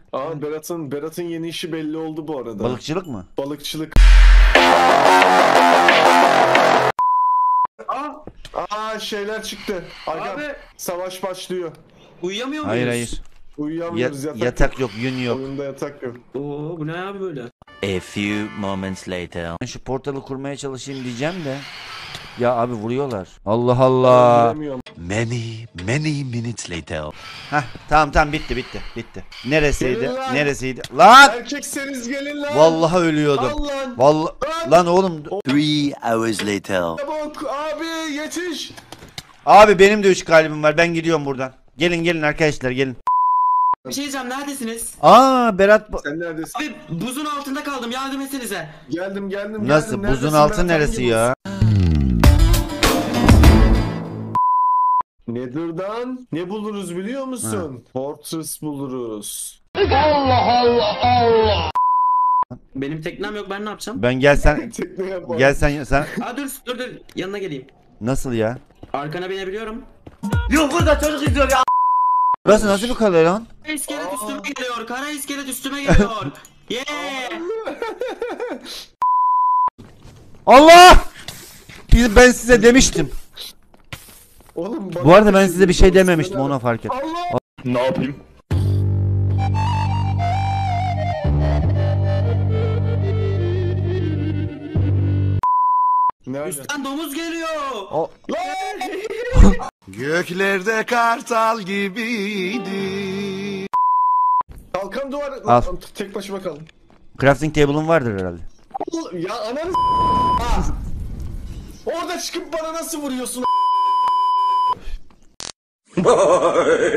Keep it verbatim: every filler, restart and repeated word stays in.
Aa Berat'ın Berat'ın yeni işi belli oldu bu arada. Balıkçılık mı? Balıkçılık. Aa, aa şeyler çıktı. Aga, Abi. savaş başlıyor. Uyuyamıyor muyuz? Hayır hayır. Uyuyamıyoruz, Ya- yatak, yatak yok, yün yok. Oyunda yatak yok. Oo, bu ne abi böyle? A few moments later. Ben şu portalı kurmaya çalışayım diyeceğim de. Ya abi vuruyorlar. Allah Allah. Öldüremiyorum. Many, many minutes later. Heh tamam tamam bitti bitti bitti. Neresiydi? Gelin lan. Neresiydi? Lan! Erkekseniz gelin lan. Vallahi ölüyordum. Al lan. Vallahi lan oğlum. Three hours later. Çabuk abi yetiş. Abi benim de üç kalbim var. Ben gidiyorum buradan. Gelin gelin arkadaşlar gelin. Bir şey diyeceğim, neredesiniz? Aa Berat bu- Sen neredesin? Abi buzun altında kaldım, yardım etsenize. Geldim geldim. nasıl geldim. buzun Neredesin altı Berat? neresi Hangi ya? buz? Nether'dan ne buluruz biliyor musun? Fortress buluruz. Benim teknem yok, ben ne yapacağım? Ben gel sen Tekne yapalım. gel sen sen Aa dur dur dur, yanına geleyim. nasıl ya? Arkana binebiliyorum. Burası nasıl bir kale lan? Kara iskelet üstüme geliyor, kara iskelet üstüme geliyor. Yeah! Allah! Biz- Ben size demiştim. Oğlum, Bu arada ben size bir şey dememiştim, ona fark et. Allah! Ne yapayım? Nerede? Üstten domuz geliyor. O- Göklerde kartal gibiydi. Kalkan duvar. Al. Tek başıma kaldım. Crafting table'ın vardır herhalde. Ya ananı ha. Orada çıkıp bana nasıl vuruyorsun?